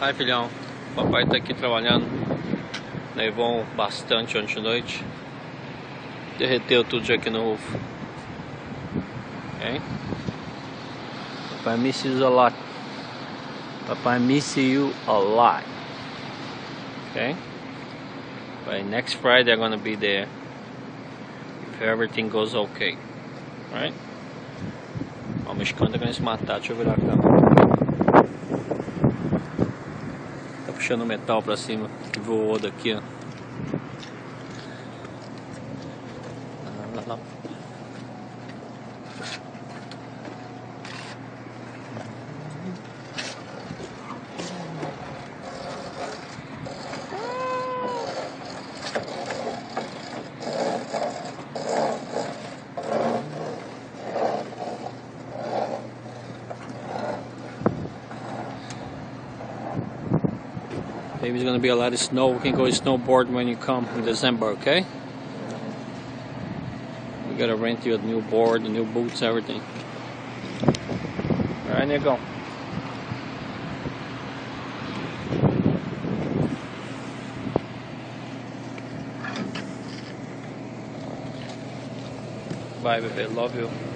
Ai, filhão, papai tá aqui trabalhando. Nevou bastante ontem à noite. Derreteu tudo já aqui no roof. Ok? Papai miss you a lot. Papai miss you a lot. Okay? By next Friday I'm gonna be there. If everything goes okay. Right? Ó, o mexicano tá querendo se matar. Deixa eu virar a câmera. Tá puxando o metal pra cima. Que voou daqui, ó. Lá, lá. Maybe there's gonna be a lot of snow. We can go snowboard when you come in December, okay? We gotta rent you a new board, new boots, everything. Alright, there you go. Bye, baby. Love you.